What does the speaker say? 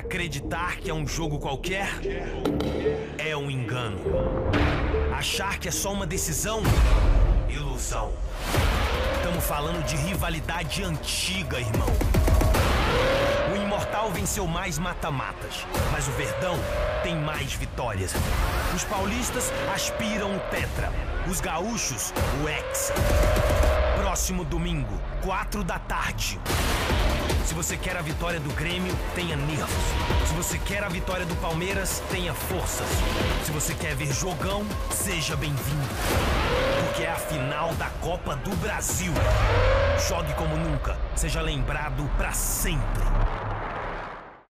Acreditar que é um jogo qualquer é um engano. Achar que é só uma decisão, ilusão. Estamos falando de rivalidade antiga, irmão. O Imortal venceu mais mata-matas, mas o Verdão tem mais vitórias. Os paulistas aspiram o Tetra, os gaúchos o Hexa. Próximo domingo, 4 da tarde. Se você quer a vitória do Grêmio, tenha nervos. Se você quer a vitória do Palmeiras, tenha forças. Se você quer ver jogão, seja bem-vindo. Porque é a final da Copa do Brasil. Jogue como nunca, seja lembrado pra sempre.